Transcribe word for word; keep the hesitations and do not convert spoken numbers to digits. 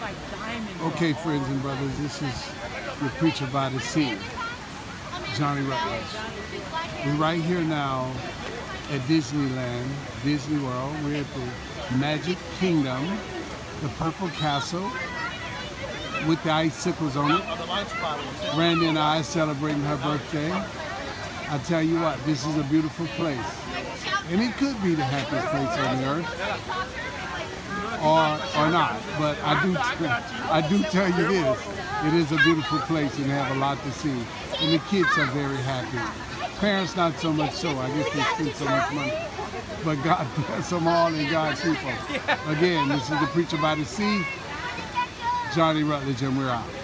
Okay, friends and brothers, this is your preacher by the sea, Johnny Rutledge. We're right here now at Disneyland, Disney World. We're at the Magic Kingdom, the Purple Castle with the icicles on it. Randy and I celebrating her birthday. I tell you what, this is a beautiful place. And it could be the happiest place on the earth. Or, or not, but I do, I do tell you this, it is a beautiful place and they have a lot to see. And the kids are very happy. Parents not so much so, I guess they spend so much money. But God bless them all and God's people. Again, this is the Preacher by the Sea, Johnny Rutledge, and we're out.